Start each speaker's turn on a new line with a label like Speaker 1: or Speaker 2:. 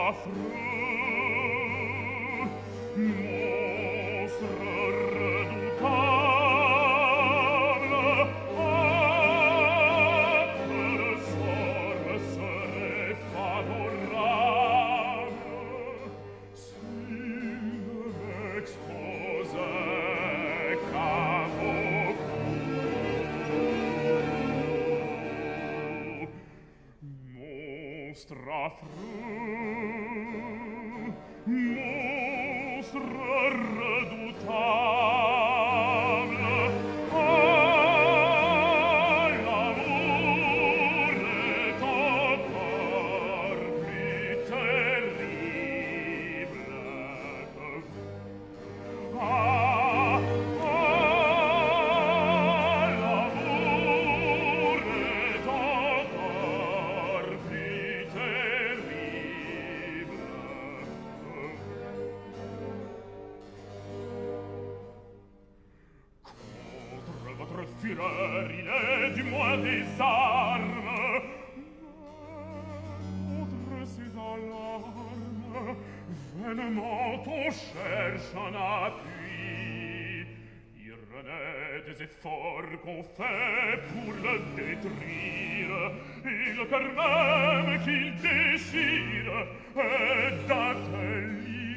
Speaker 1: fureur, il est du moins des armes. Contre ces alarmes, vainement on cherche un appui. Il renaît des efforts qu'on fait pour le détruire. Il cœur même qu'il déchire est d'un tel lit